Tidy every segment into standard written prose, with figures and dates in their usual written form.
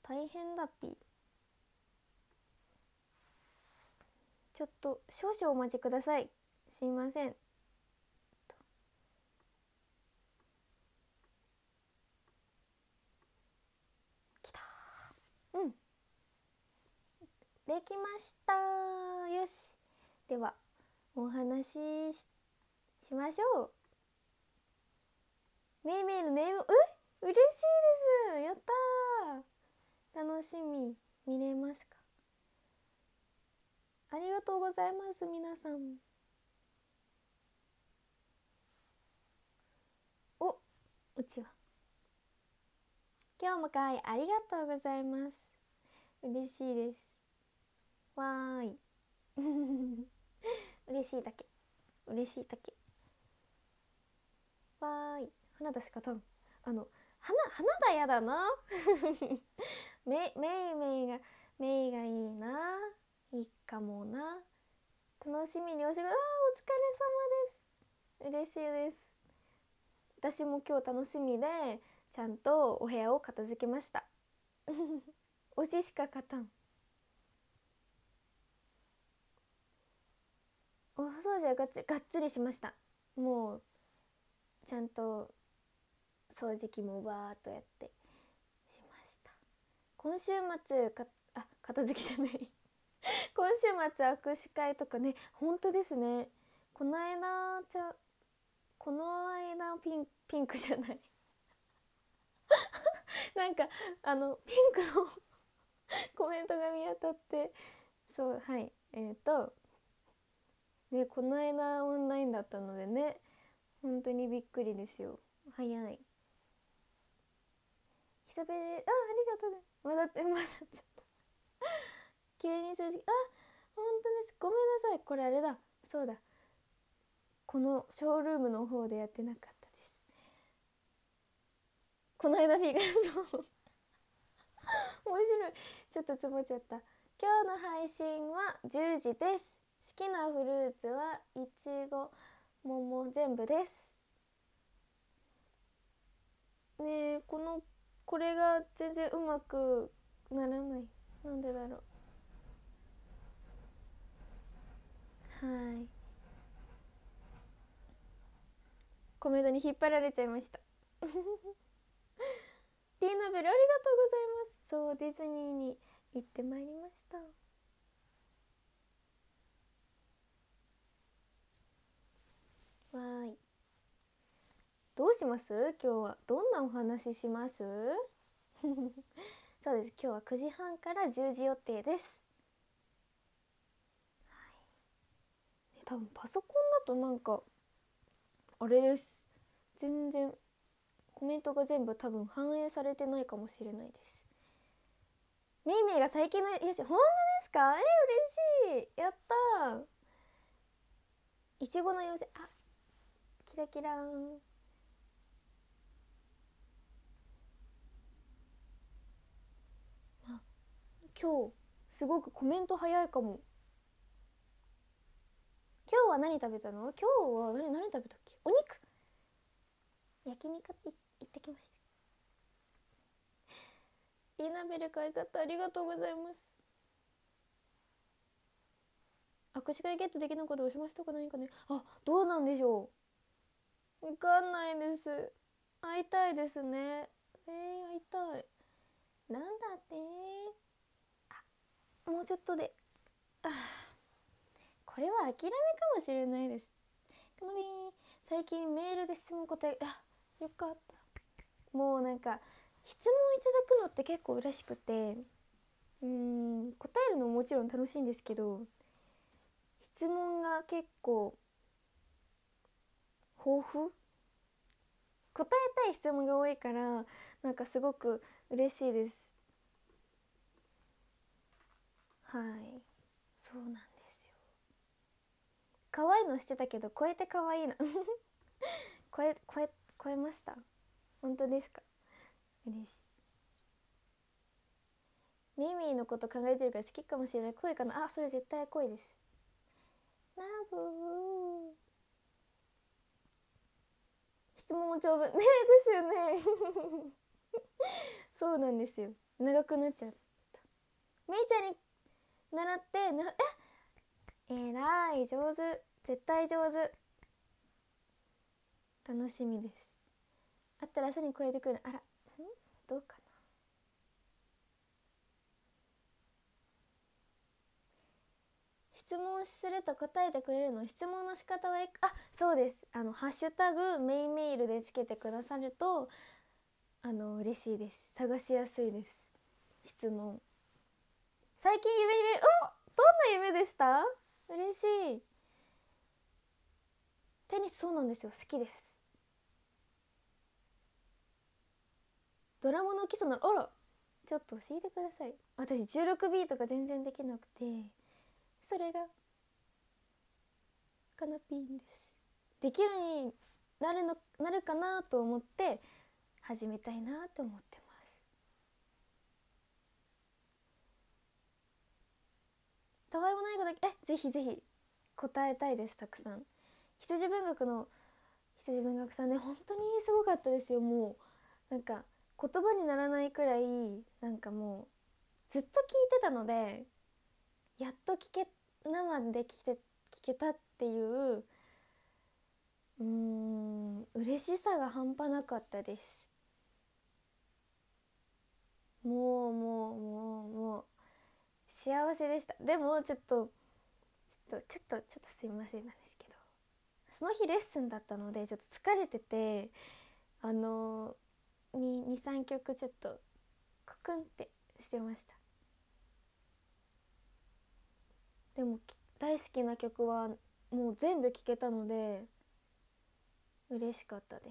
大変だっぴ。ちょっと少々お待ちください。すいません。きたー。うん、できました。よし、ではお話しましょう。めいめいのネーム、嬉しいです。やったー。楽しみ。見れますか？ありがとうございます、皆さん。お、うちは今日も会ありがとうございます。嬉しいです。わーい。嬉しいだけ。嬉しいだけ。わーい。花田しかたん。花田やだな。めいがいいな。いいかもな。楽しみにお仕事、お疲れ様です。嬉しいです。私も今日楽しみでちゃんとお部屋を片付けました。推ししか勝たん。お掃除はがっつりしました。もうちゃんと掃除機もバーっとやってしました。今週末片付きじゃない今週末握手会とかね。本当ですね。この間ピンクじゃないなんかピンクのコメントが見当たって、そう、はい、ね、この間オンラインだったのでね、本当にびっくりですよ。早い。久々で、ありがとうね。まだっちゃった急に数字、本当です。ごめんなさい。これあれだ、そうだ、このショールームの方でやってなかったです。この間フィギュアそう面白い。ちょっとつぼっちゃった。今日の配信は10時です。好きなフルーツはいちご、桃全部です。ねえ、これが全然うまくならない。なんでだろう。はい。コメントに引っ張られちゃいました。リーナベルありがとうございます。そう、ディズニーに行ってまいりました。わーい。どうします？今日はどんなお話します？そうです。今日は9時半から10時予定です。多分パソコンだとなんかあれです。全然コメントが全部多分反映されてないかもしれないです。めいめいが最近の癒し、本当ですか？嬉しい。やったー。いちごの妖精、キラキラーン。今日すごくコメント早いかも。今日は何食べたの？今日は何食べたっけ？お肉、焼肉行ってきました。リーナベル買い方ありがとうございます。握手会ゲットできなかったおしましとか何かね。どうなんでしょう。わかんないです。会いたいですね。会いたい。なんだって。もうちょっとで。これは諦めかもしれないです。かのみ最近メールで質問答え、よかった。もうなんか質問いただくのって結構嬉しくて、答えるのももちろん楽しいんですけど、質問が結構豊富、答えたい質問が多いから、なんかすごく嬉しいです。はい、そうなんですよ。可愛いのしてたけど超えて可愛いな超えました。本当ですか？嬉しい。ミーミーのこと考えてるから好きかもしれない。恋かな。それ絶対恋です。ラブー。質問も長文ねですよねそうなんですよ、長くなっちゃった。めいちゃんに習ってえらい、上手、絶対上手。楽しみです。あったら朝に超えてくる。あら、どうかな。質問すると答えてくれるの。質問の仕方はそうです。ハッシュタグメイメールでつけてくださると嬉しいです。探しやすいです。質問。最近夢どんな夢でした？嬉しい。テニス、そうなんですよ、好きです。ドラマの基礎の、あら、ちょっと教えてください。私 16B とか全然できなくて、それがカナピンです。できるようになるかなと思って始めたいなと思ってます。たわいもないことぜひぜひ答えたいです。たくさん。羊文学の羊文学さんね、本当にすごかったですよ。もうなんか言葉にならないくらい、なんかもうずっと聞いてたので、やっと生で聞けたっていう嬉しさが半端なかったです。もう幸せでした。でもちょっとすいませんなんですけど、その日レッスンだったのでちょっと疲れてて、23曲ちょっとククンってしてました。でも大好きな曲はもう全部聴けたので嬉しかったです。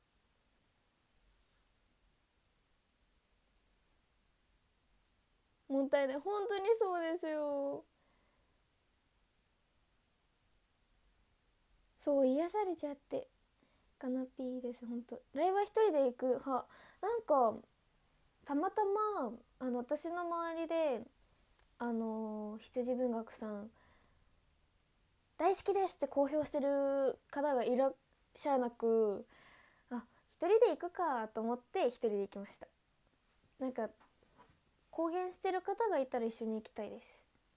もったいない、本当にそうですよ。そう癒されちゃって、カナピーです。本当ライブは一人で行く派。なんかたまたま私の周りで羊文学さん大好きですって公表してる方がいらっしゃらなく、一人で行くかと思って一人で行きました。なんか公言してる方がいたら一緒に行きたいです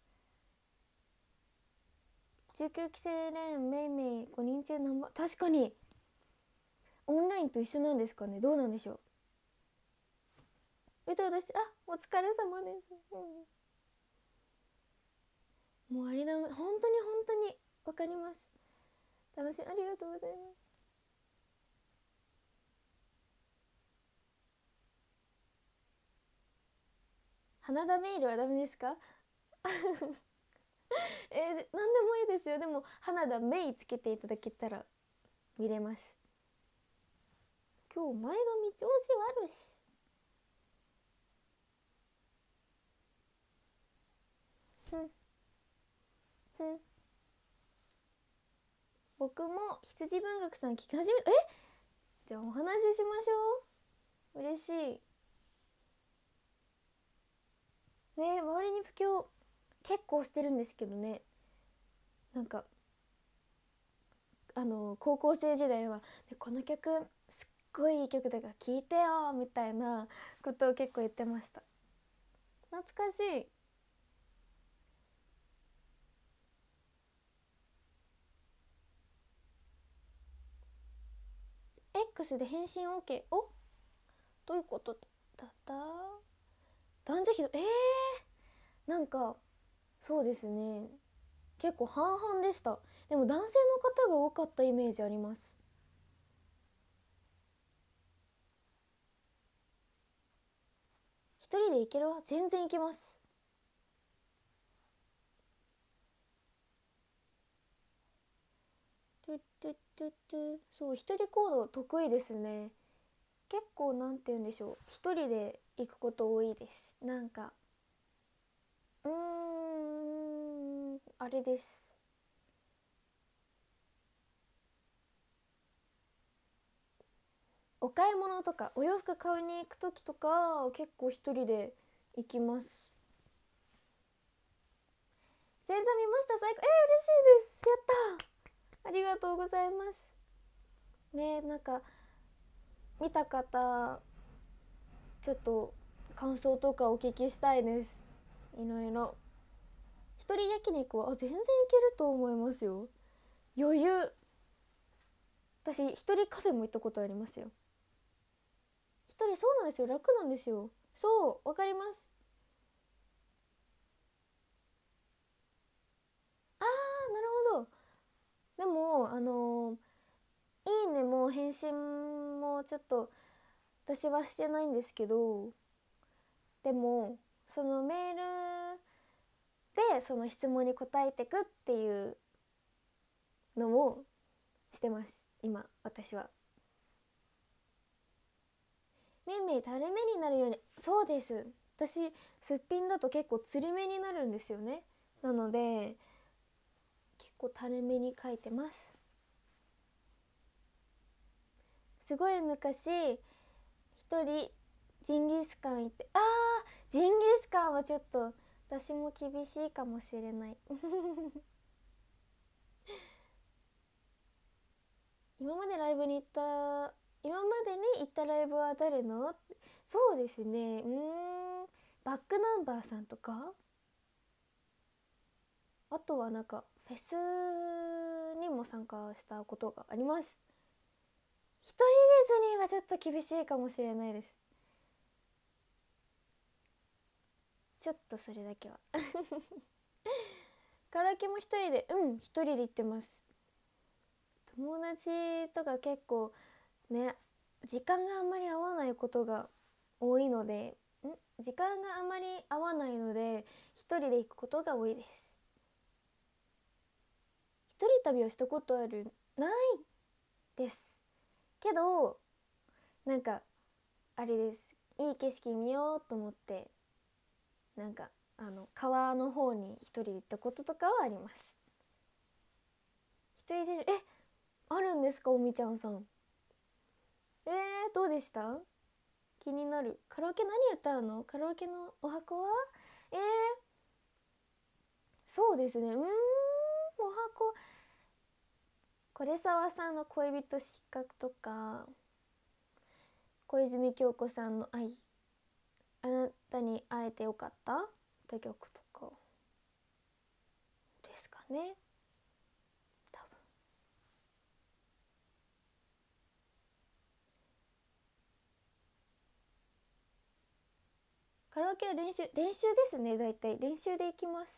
。19期生連めいめい5人中ナンバー、確かにオンラインと一緒なんですかね。どうなんでしょう。私お疲れ様です、もうありだめ、本当にわかります。楽しい、ありがとうございます。花田メールはダメですか？何でもいいですよ。でも花田メイつけていただけたら見れます。今日前髪調子悪し。僕も羊文学さん聞き始めじゃあお話ししましょう。嬉しいね。周りに布教結構してるんですけどね。なんか高校生時代はこの曲すっごいいい曲だから聴いてよみたいなことを結構言ってました。懐かしい。 X で返信 OK。 どういうことだった？男女比なんかそうですね、結構半々でした。でも男性の方が多かったイメージあります。一人で行けるわ、全然行けます。トゥトゥトゥトゥ、そう一人行動得意ですね。結構なんて言うんでしょう、一人で行くこと多いです。なんかあれです、お買い物とかお洋服買いに行く時とか結構一人で行きます。前座見ました、最高。嬉しいです。やったー、ありがとうございます。ね、なんか見た方ちょっと感想とかお聞きしたいです。いろいろ。一人焼肉は全然いけると思いますよ。余裕。私一人カフェも行ったことありますよ。一人、そうなんですよ、楽なんですよ。そう、わかります。あー、なるほど。でもいいねも返信もちょっと私はしてないんですけど、でもそのメールでその質問に答えてくっていうのもしてます今私は。めいめい垂れ目になるように、そうです。私すっぴんだと結構つり目になるんですよね。なので結構垂れ目に描いてます。すごい昔一人ジンギスカン行って、ジンギスカンはちょっと私も厳しいかもしれない。今までライブに行った今までに行ったライブは誰の？そうですね、バックナンバーさんとか、あとはなんかフェスにも参加したことがあります。一人ディズニーはちょっと厳しいかもしれないです。ちょっとそれだけは。カラオケも一人で、一人で行ってます。友達とか結構ね、時間があんまり合わないことが多いので、時間があまり合わないので一人で行くことが多いです。一人旅をしたことある？ないですけど、なんかあれです、いい景色見ようと思ってなんか川の方に一人で行ったこととかはあります。一人で、あるんですか、おみちゃんさん。どうでした？気になる。カラオケ何歌うの？カラオケのお箱は？えー、そうですね、お箱、これ沢さんの恋人失格とか、小泉京子さんのあなたに会えてよかったって曲とかですかね、多分。カラオケは練習ですね、だいたい練習で行きます。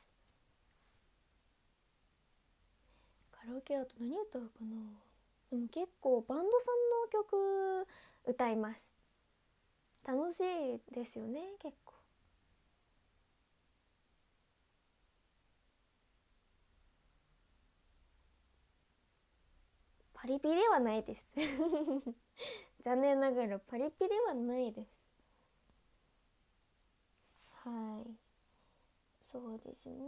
カラオケだと何歌うかな。でも結構バンドさんの曲歌います。楽しいですよね、結構。パリピではないです。残念ながらパリピではないです。はい、そうですね。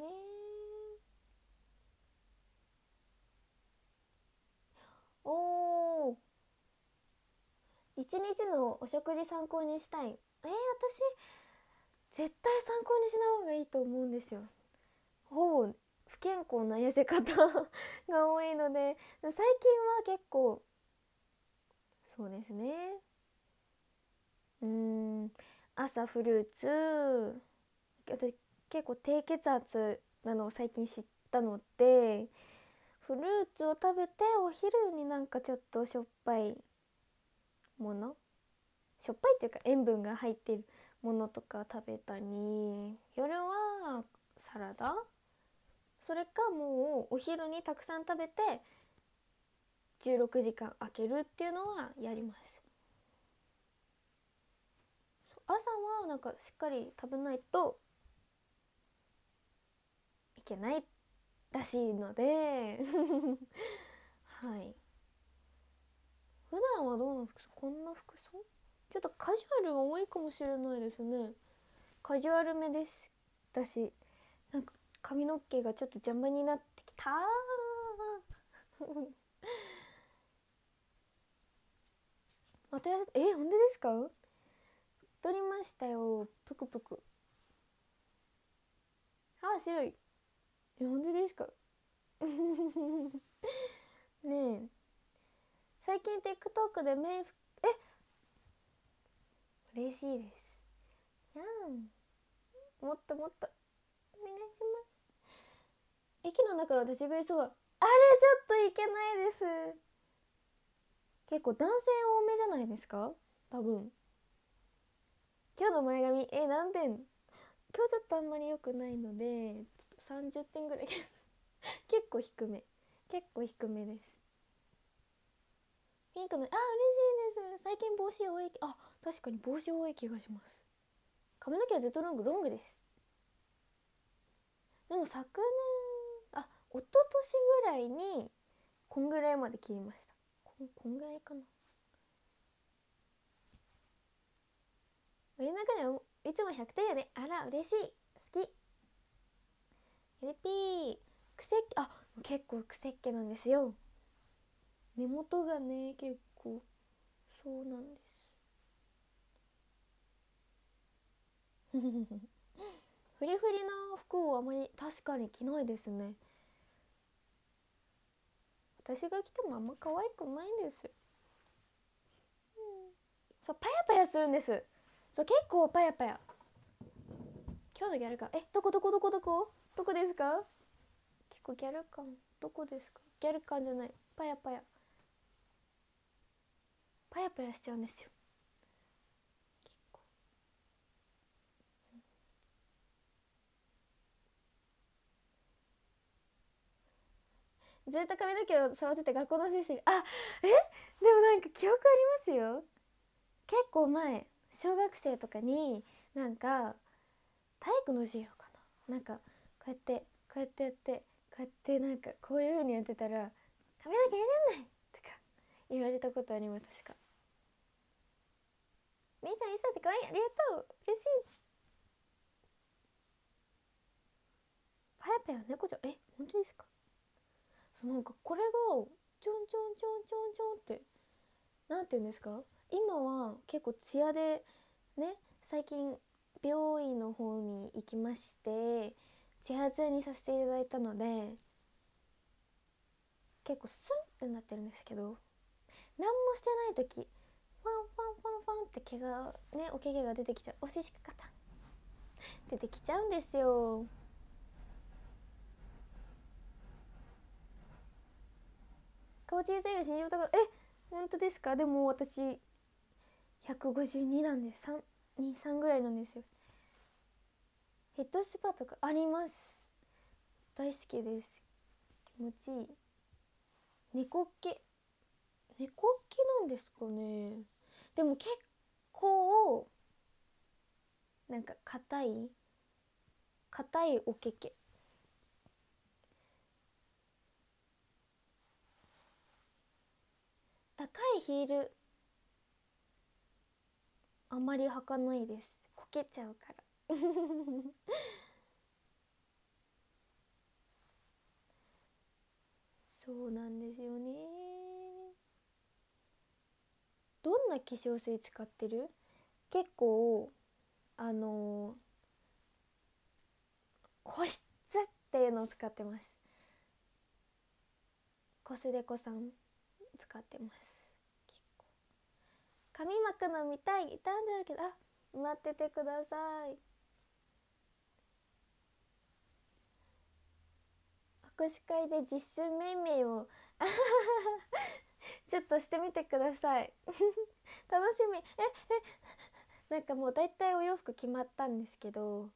おー、一日のお食事参考にしたい。私絶対参考にしない方がいいと思うんですよ。ほぼ不健康な痩せ方が多いので、最近は結構そうですね、うーん朝フルーツ、私結構低血圧なのを最近知ったので、フルーツを食べてお昼になんかちょっとしょっぱいもの、しょっぱいっていうか塩分が入ってるものとか食べたり、夜はサラダ、それかもうお昼にたくさん食べて16時間空けるっていうのはやります。朝はなんかしっかり食べないといけないらしいのではい。普段はどうな服装？こんな服装ちょっとカジュアルが多いかもしれないですね。カジュアルめです、私。なんか髪の毛がちょっと邪魔になってきたまた本当ですか？太りましたよ、ぷくぷく。白い。本当ですか？ねえ、最近 TikTok でメイ嬉しいです。やん、もっともっとお願いします。駅の中の立ち食いそば、あれちょっといけないです。結構男性多めじゃないですか、多分。今日の前髪何点？今日ちょっとあんまり良くないのでちょっと30点ぐらい結構低め、結構低めです。ピンクの嬉しいです。最近帽子多い、確かに帽子多い気がします。髪の毛はずっとロングです。でも昨年一昨年ぐらいにこんぐらいまで切りました。こんぐらいかな。俺の中でもいつも100点やで、あら嬉しい、好き。エレピー癖っ気、結構癖っ気なんですよ。根元がね、結構そうなんです。フリフリな服をあまり確かに着ないですね。私が着てもあんま可愛くないんです。そう、パヤパヤするんです。そう、結構パヤパヤ。今日のギャル感、どこですか？結構ギャル感、どこですか？ギャル感じゃない、パヤパヤしちゃうんですよ。結構ずっと髪の毛を触ってて学校の先生にでもなんか記憶ありますよ。結構前、小学生とかになんか体育の授業かな、なんかこうやってやって、こうやってなんかこういう風にやってたら髪の毛いじんないとか言われたことあります。確かみーちゃんいさって可愛い、ありがとう、嬉しい。パヤパヤ猫ちゃん、本当ですか？そう、なんかこれがちょんちょんちょんちょんちょんってなんて言うんですか、今は結構ツヤでね、最近美容院の方に行きましてツヤツヤにさせていただいたので結構スンってなってるんですけど、何もしてない時ファンファンファンファンって毛がね、おけ毛が出てきちゃう、おししく方出てきちゃうんですよ。顔小さいが身長高い、本当ですか？でも私152なんです。323ぐらいなんですよ。ヘッドスパとかあります。大好きです。気持ちいい。猫っ毛なんですかね。でも結構なんか硬いおけけ、高いヒールあんまり履かないです。こけちゃうからそうなんですよね。どんな化粧水使ってる？結構あの保湿っていうのを使ってます。コスデコさん使ってます。結構髪巻くの見たい、傷んじゃうけど、待っててください。握手会で実寸命名をちょっとしてみてください楽しみ。なんかもうだいたいお洋服決まったんですけど、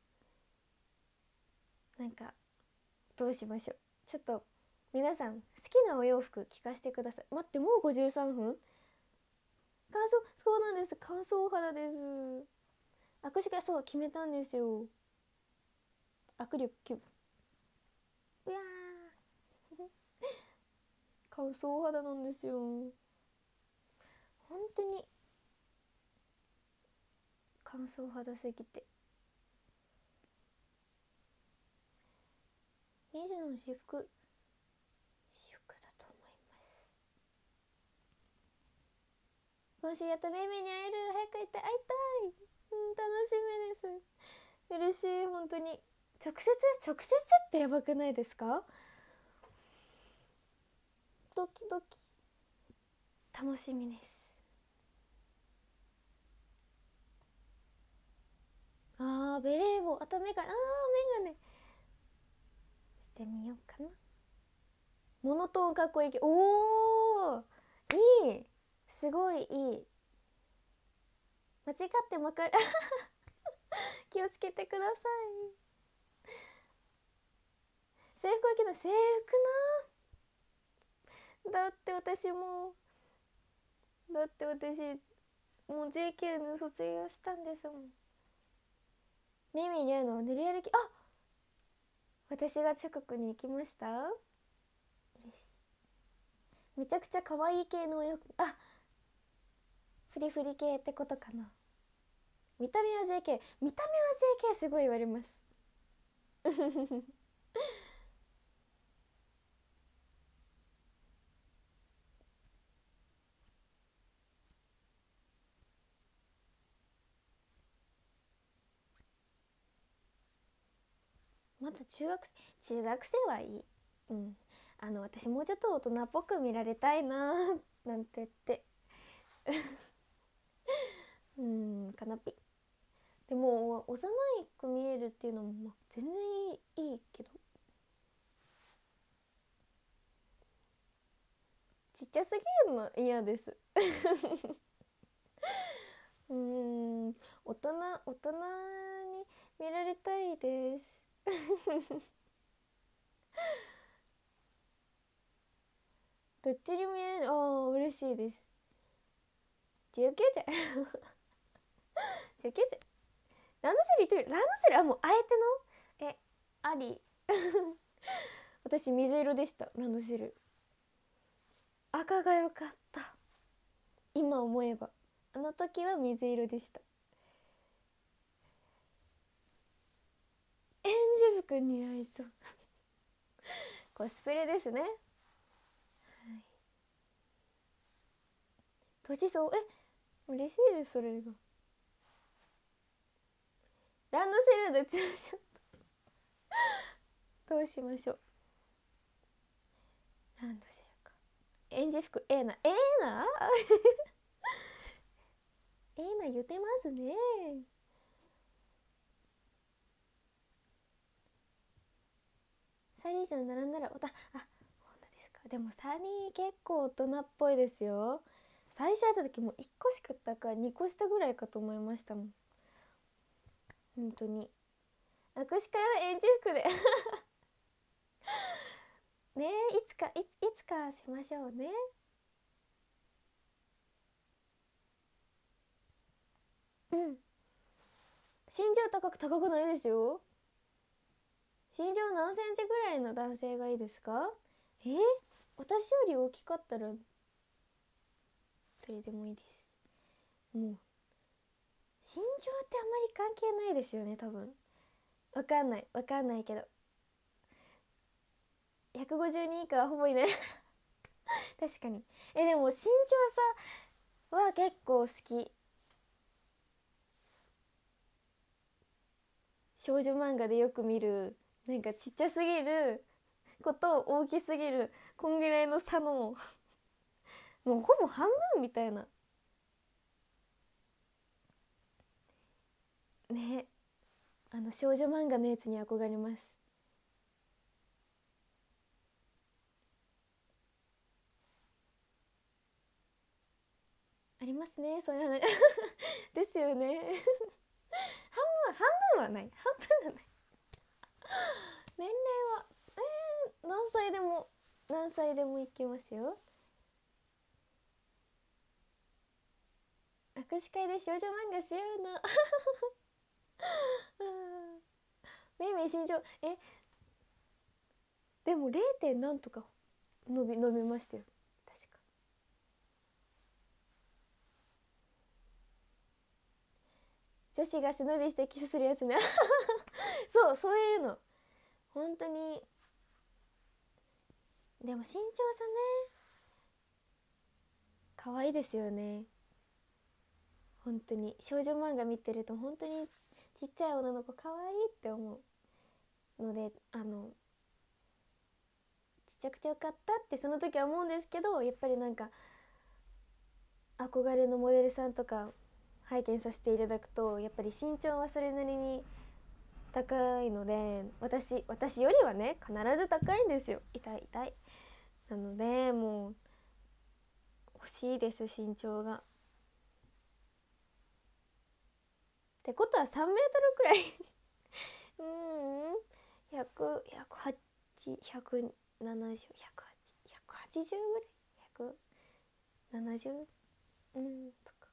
なんかどうしましょう。ちょっと皆さん好きなお洋服聞かせてください。待って、もう53分？乾燥、そうなんです、乾燥肌です。握手会、そう決めたんですよ。握力9。うわー乾燥肌なんですよ。本当に乾燥肌すぎて。2時の私服だと思います。今週やっとメイメイに会える、早く会いたい、楽しみです。嬉しい、本当に。直接ってやばくないですか？ドキドキ、楽しみです。 かな。モノトーンかっこいい系。おーいい、すごいいい。間違ってまくる気をつけてください。制服は着ない。制服な、だって私ももう JK の卒業したんですもん。ミミリュウの練り歩き、あ、私が近くに行きました。嬉しい。めちゃくちゃ可愛い系のお洋服、あ、フリフリ系ってことかな。見た目は JK、 見た目は JK すごい言われますまだ中学生はいい。うん、私もうちょっと大人っぽく見られたいななんて言ってかなぴ。でも幼く見えるっていうのも、まあ、全然いいけど、ちっちゃすぎるの嫌です大人に見られたいですどっちに見える、ああ嬉しいです。19歳19歳ランドセル言ってみる。ランドセル、あ、もうあえてのあり私水色でした。ランドセル赤が良かった。今思えばあの時は水色でした。エンジ服似合いそうコスプレですね。はい、年相嬉しいです。それがランドセルのツーショットどうしましょう。ランドセルか。エンジ服な言ってますね。サニーさん並んだら本当ですか。でもサニー結構大人っぽいですよ。最初会った時も1個しかったか2個下ぐらいかと思いましたもん。本当に握手会はエンジ服でねえ、いつかしましょうね。身長高くないですよ。身長何センチぐらいの男性がいいですか。私より大きかったら誰でもいいです。もう身長ってあんまり関係ないですよね、多分。わかんないけど152以下はほぼいない確かに。でも身長差は結構好き。少女漫画でよく見る、なんかちっちゃすぎること大きすぎるこんぐらいの差のもうほぼ半分みたいなね。少女漫画のやつに憧れます。ありますね、そういう話ですよね半分はない。年齢は何歳でもいけますよ。握手会で少女漫画しようなめいめい身長でも 0. 点なんとか伸びましたよ確か。女子が背伸びしてキスするやつねそういうの本当に。でも身長差ね、可愛いですよね。本当に少女漫画見てると本当にちっちゃい女の子可愛いって思うので、ちっちゃくてよかったってその時は思うんですけど、やっぱりなんか憧れのモデルさんとか拝見させていただくと、やっぱり身長はそれなりに高いので、私よりはね必ず高いんですよ。痛い痛い。なのでもう欲しいです、身長が。ってことは3メートルくらい100、108、170、180ぐらい、170、とか。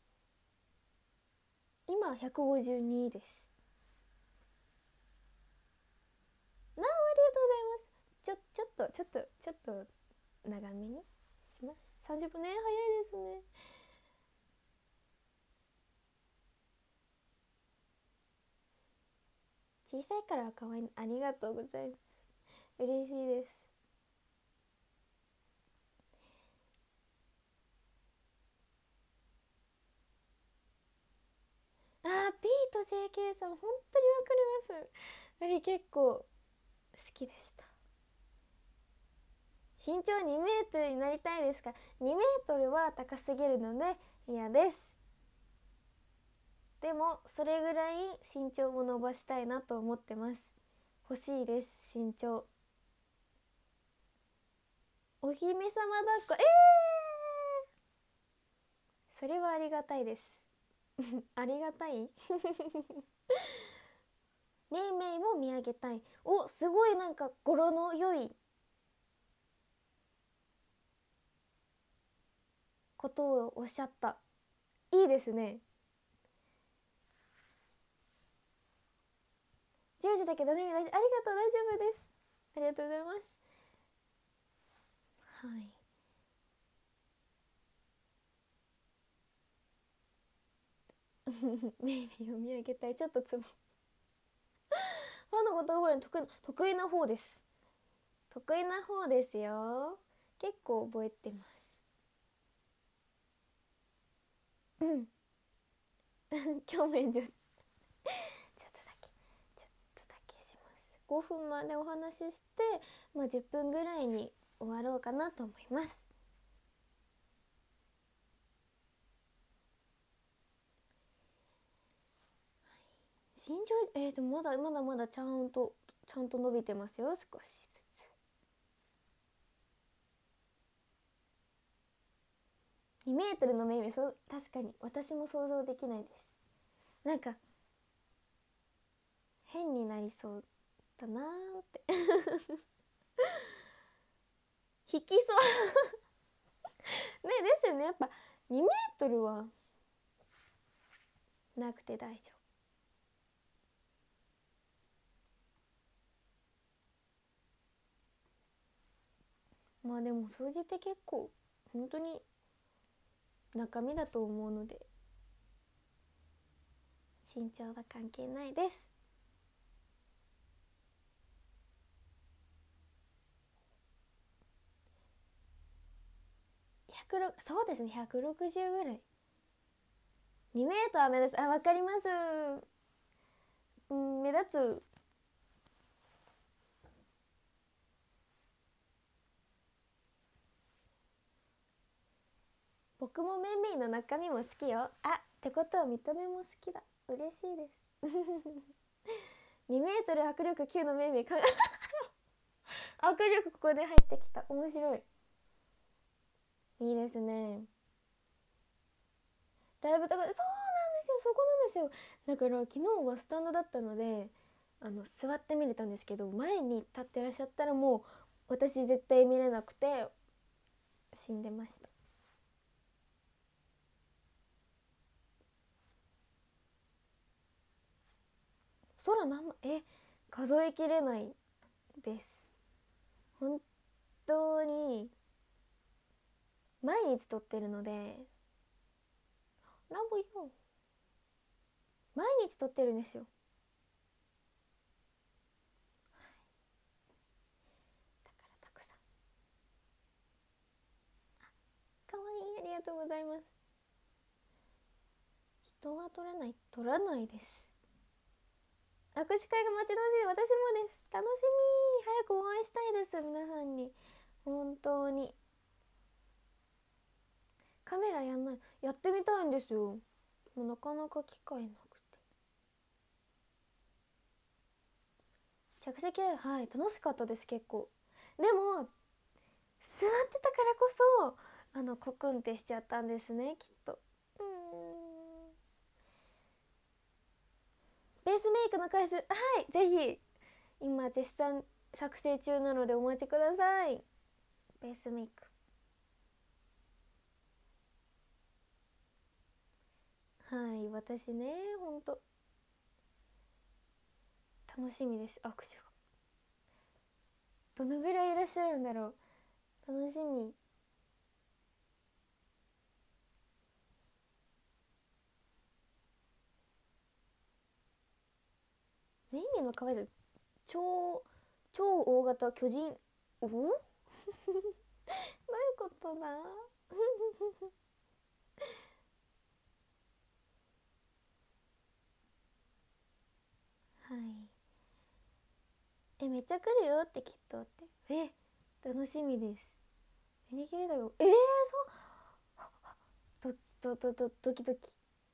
今152です。ありがとうございます。ちょっと長めにします。30分ね、早いですね。小さいから可愛い。ありがとうございます。嬉しいです。P と JK さん本当にわかります。あれ結構好きでした。身長2メートルになりたいですか？ 2 メートルは高すぎるので嫌です。でもそれぐらい身長を伸ばしたいなと思ってます。欲しいです、身長。お姫様抱っこ、それはありがたいですありがたいめいめいも見上げたい。お、すごいなんか語呂の良いことをおっしゃった。いいですね。10時だけどね、ありがとう、大丈夫です。ありがとうございます。はい。メイビーを見上げたい。ちょっとファンの言葉に得意な方です。得意な方ですよ。結構覚えてます。今日も炎上ちょっとだけします。5分までお話しして、10分ぐらいに終わろうかなと思います。身長でもまだちゃんと伸びてますよ、少しずつ。2メートルのメイメイ、確かに私も想像できないです。なんか変になりそうだなーって引きそうね、ですよね。やっぱ2メートルはなくて大丈夫。でも掃除って結構本当に中身だと思うので、身長は関係ないです。そうですね、160ぐらい。2メートルは目立つ。わかります。目立つ。僕もメンメイの中身も好きよ。ってことは見た目も好きだ。嬉しいです2メートル握力9のメンメイ握力ここで入ってきた。面白い。いいですね。ライブとかで、そうなんですよ、そこなんですよ。だから昨日はスタンドだったので座って見れたんですけど、前に立ってらっしゃったらもう私絶対見れなくて死んでました。空何枚数えきれないです。本当に毎日撮ってるので、ラボよ、毎日撮ってるんですよ。だからたくさん。かわいい、ありがとうございます。人は撮らないです。握手会が待ち遠しい。私もです。楽しみ。早くお会いしたいです、皆さんに。本当にカメラやってみたいんですよ。もうなかなか機会なくて。 着席ライブ、はい、楽しかったです。結構でも座ってたからこそコクンってしちゃったんですね、きっと。ベースメイクの回数、はい、ぜひ今絶賛作成中なのでお待ちください。ベースメイク、はい、私ね、ほんと楽しみです。握手がどのぐらいいらっしゃるんだろう、楽しみ。メイメイの可愛さ、超大型巨人、どういうことだはい、めっちゃ来るよってきっとって、楽しみです。見に切れだよ。そうドキドキ。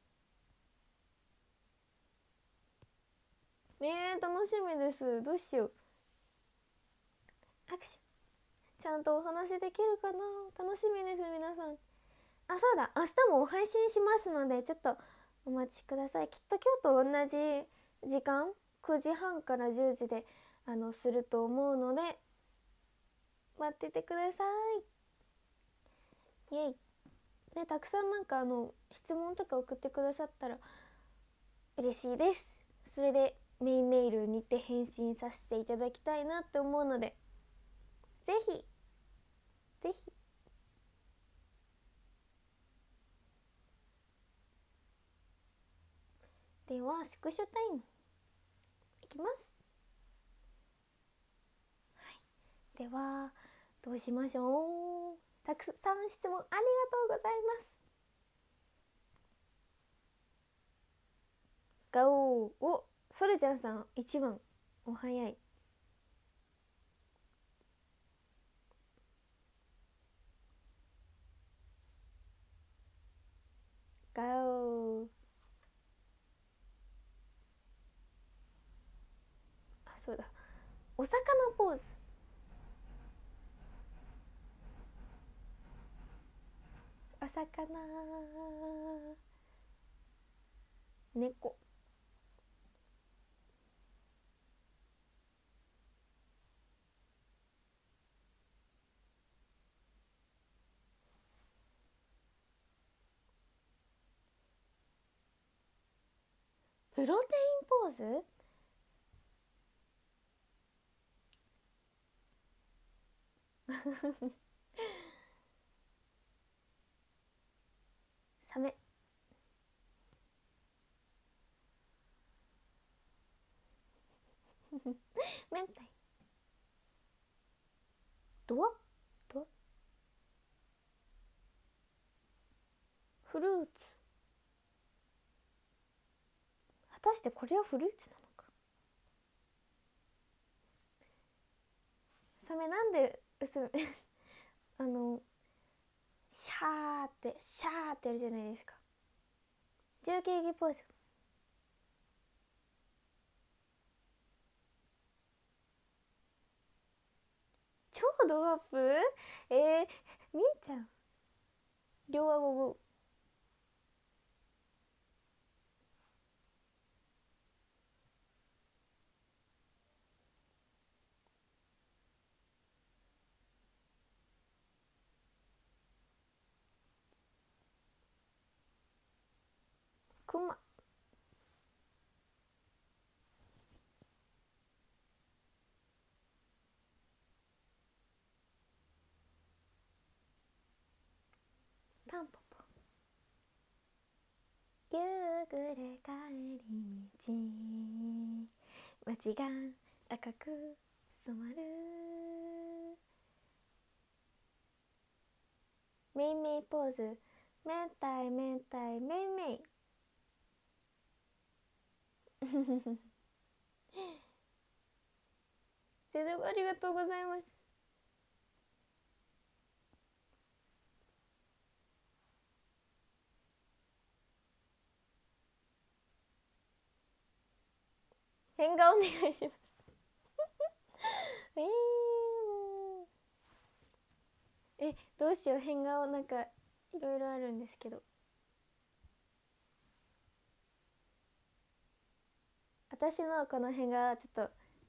楽しみです。どうしよう。握手ちゃんとお話できるかな、楽しみです。皆さん、あ、そうだ、明日も配信しますのでちょっとお待ちください。きっと今日と同じ時間、9時半から10時ですると思うので待っててください。イエイね、たくさん質問とか送ってくださったら嬉しいです。それでメインメールにて返信させていただきたいなって思うので、ぜひぜひ。ではスクショタイムいきます。ではどうしましょう。たくさん質問ありがとうございます。ガオー、お、ソルジャーさん1番、お早い。ガオー、あ、そうだ、お魚ポーズ、お魚、猫、プロテインポーズサメ、明太、ドアドア、フルーツ、果たしてこれはフルーツなのか。サメなんで薄めシャーってやるじゃないですか。重慶儀ポーズ、超ドアップ。みーちゃん両顎グー、クマ、タンポポ、夕暮れ帰り道、街が赤く染まる、メイメイポーズ、めったいめったいメイメイ全然ありがとうございます。変顔お願いしますどうしよう、変顔なんかいろいろあるんですけど、私のこの変顔はちょっと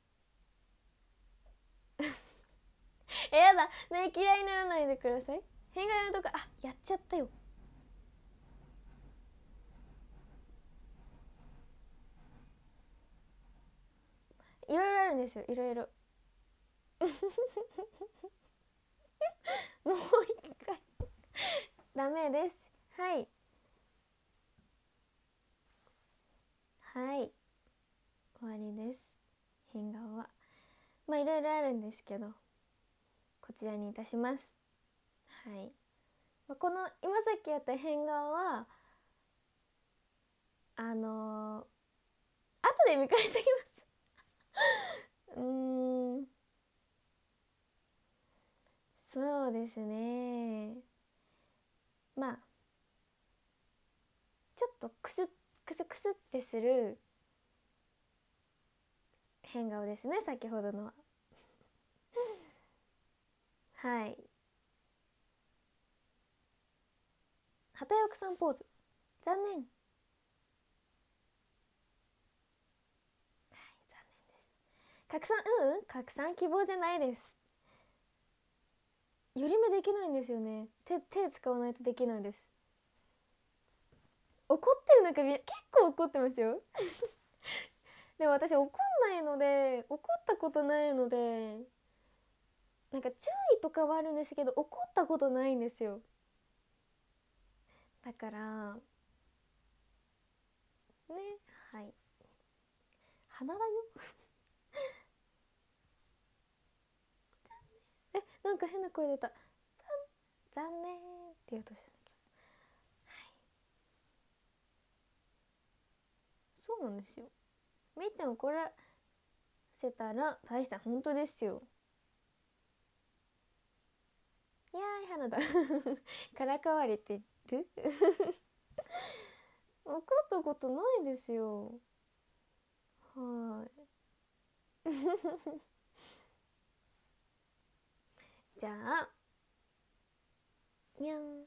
やだね、嫌いにならないでください。変顔とかやっちゃったよ。いろいろあるんですよ、いろいろもう一回ダメです。はいはい、終わりです。変顔はまあいろいろあるんですけど、こちらにいたします。はい、この今さっきやった変顔は後で見返してきますそうですね、まあちょっとクスクスクスってする変顔ですね、先ほどのははい、畑奥さんポーズ、残念、はい、残念です。拡散拡散希望じゃないです。寄り目できないんですよね。手使わないとできないです。怒ってるのか、結構怒ってますよでも私怒んないので、怒ったことないので、なんか注意とかはあるんですけど怒ったことないんですよ。だからね、はい、鼻だよなんか変な声出た。残念って言おうとしたんだけど、はい、そうなんですよ。みーちゃん怒らせたら大した本当ですよ。いやー花だからかわれてる怒ったことないですよ。はいじゃあにゃん、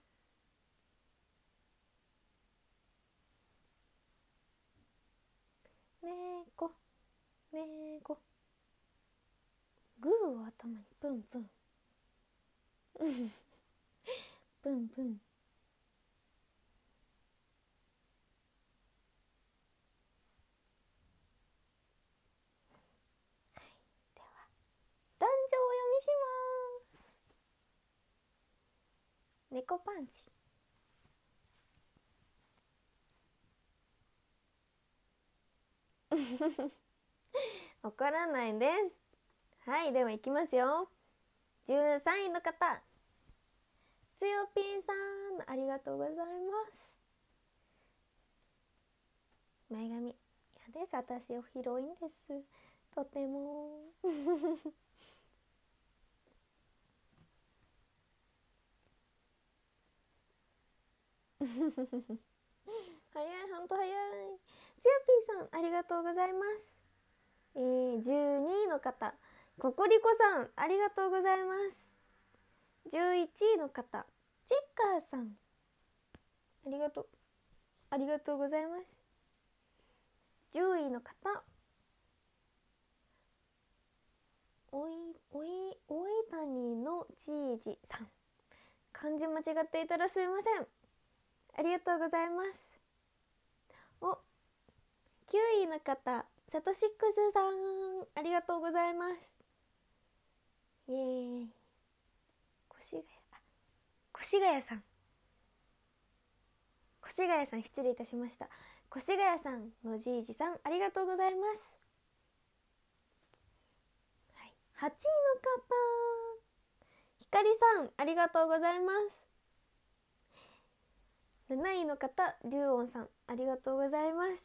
ねーこねーこ、グーを頭にプンプンプンプン、では壇上をお読みします。猫パンチ怒らないです。はい、では行きますよ。13位の方、つよぴんさん、ありがとうございます。前髪嫌です。私お広いんです、とても早い、ほんと早い。つよぴーさん、ありがとうございます。12位の方、ココリコさん、ありがとうございます。11位の方、チッカーさん、ありがとうございます。10位の方、おい谷のちいじさん、漢字間違っていたらすいません、ありがとうございます。9位の方、サトシックスさん、ありがとうございます。イエーイ。越谷さん、失礼いたしました。越谷さんのじいじさん、ありがとうございます。はい、8位の方、ひかりさん、ありがとうございます。7位の方、りゅうおんさん、ありがとうございます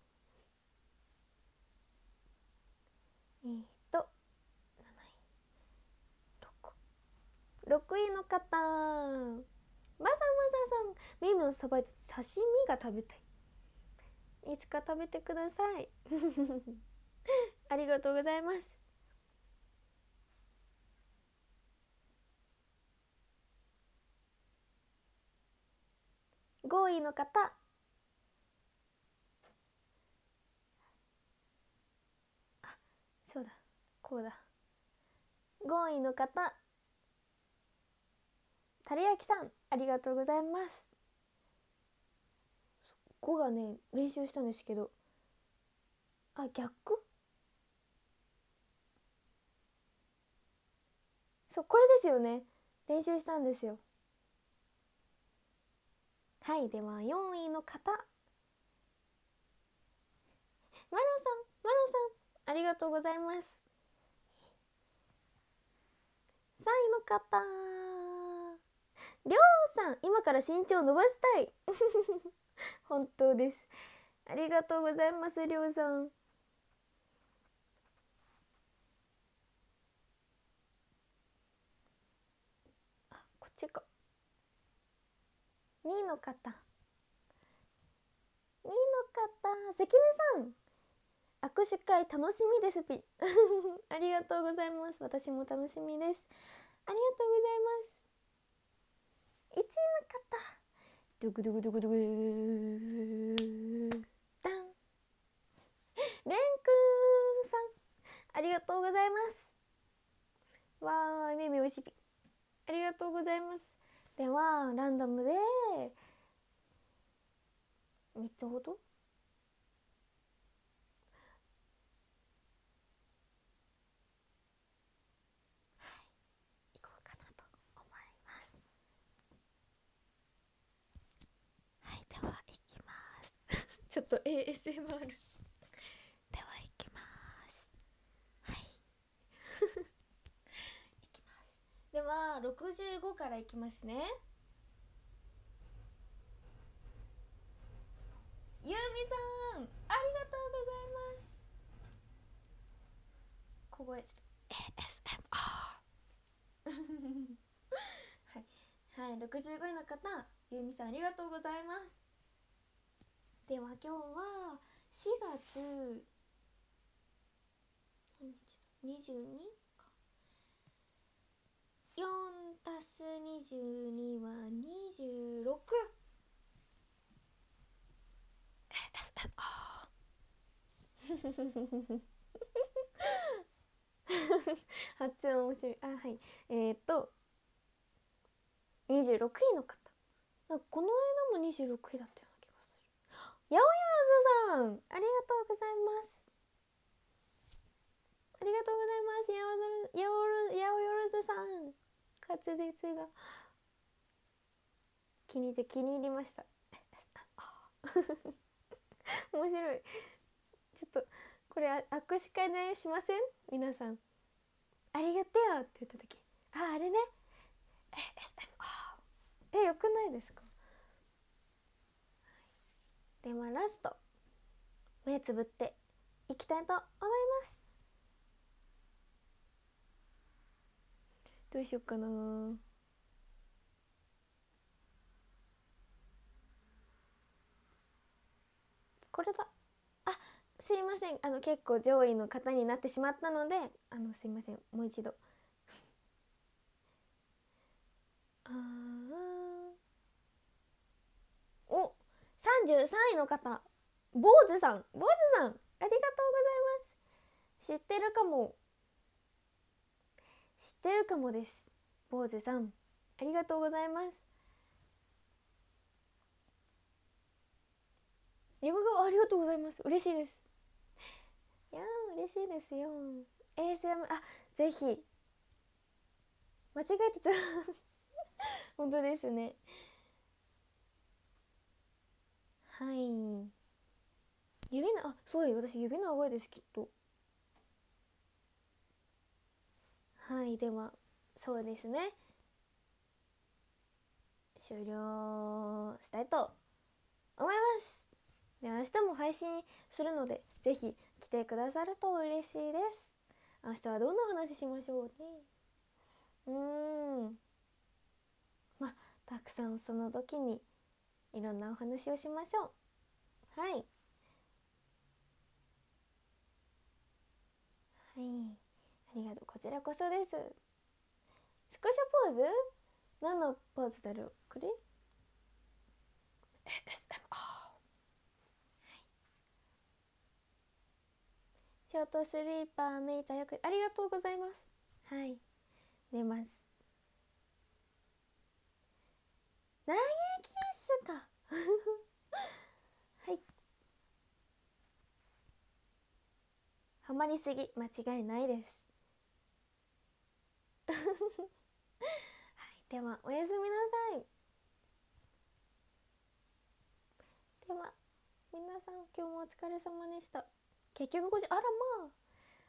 。7位、6位の方、まささん、ミームのさばいて刺身が食べたい。いつか食べてくださいありがとうございます。 5位の方、そうだ、こうだ、5位の方、たるやきさん、ありがとうございます。5がね、練習したんですけど、あ、逆？そう、これですよね。練習したんですよ。はい、では4位の方、マロンさん、マロンさん、ありがとうございます。3位の方、りょうさん、今から身長伸ばしたい本当です。ありがとうございます、りょうさん。あ、こっちか。2位の方、2位の方、関根さん、握手会楽しみですぴありがとうございます。私も楽しみです。ありがとうございます。1位の方、ドクドクドクドクダン、レンくんさん、ありがとうございます。わーい、めめおいしい、ありがとうございます。ではランダムで3つほど、いこうかなと思います。はい、ではいきますちょっと ASMR ではいきます。はいいきます。では65からいきますね。ゆうみさん、ありがとうございます。小声ちょっと ASMR はい、はい、65位の方、ゆうみさんありがとうございます。では今日は4月22か、4たす22は26。 ASMR 発音面白い。あ、はい、26位の方、なんかこの間も26位だったような気がする。やおよろずさん、ありがとうございます。ありがとうございます。やおよろずさん、滑舌が気に入りました面白い。ちょっとこれ握手会ねしません？皆さんありがてよって言った時、あれね、 ASMR よくないですか？ではラスト、目つぶっていきたいと思います。どうしようかな。これだ。あ、すいません、結構上位の方になってしまったので、すいません、もう一度。あー、お、33位の方、坊主さん、ありがとうございます。知ってるかも、です。坊主さん、ありがとうございます。ゆががありがとうございます。嬉しいです。いやー、嬉しいですよ。ASM、ぜひ。間違えてた本当ですね。はい。そう、私指長いです、きっと。はい、では、そうですね。終了したいと思います。で、明日も配信するので、ぜひ来てくださると嬉しいです。明日はどんな話しましょうね。まあ、たくさんその時にいろんなお話をしましょう。はい。はい。ありがとう。こちらこそです。スクショポーズ？何のポーズだろう？これ？ ASMR。ショートスリーパーめいちゃんよくありがとうございます。はい、寝ます。投げキスかはい、ハマりすぎ間違いないですはい、ではおやすみなさい。では皆さん今日もお疲れ様でした。結局5時、あらまあ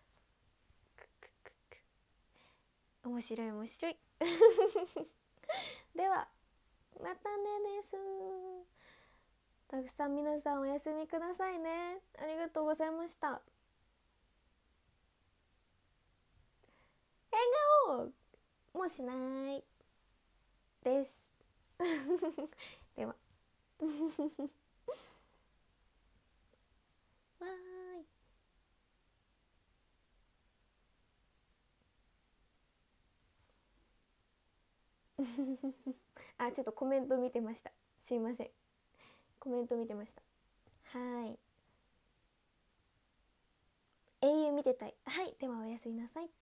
面白い面白いではまたねです。たくさん皆さんおやすみくださいね。ありがとうございました。笑顔もしないですではわーいあ、ちょっとコメント見てました。すいません、コメント見てました。はい、永遠見てたい。はい、ではおやすみなさい。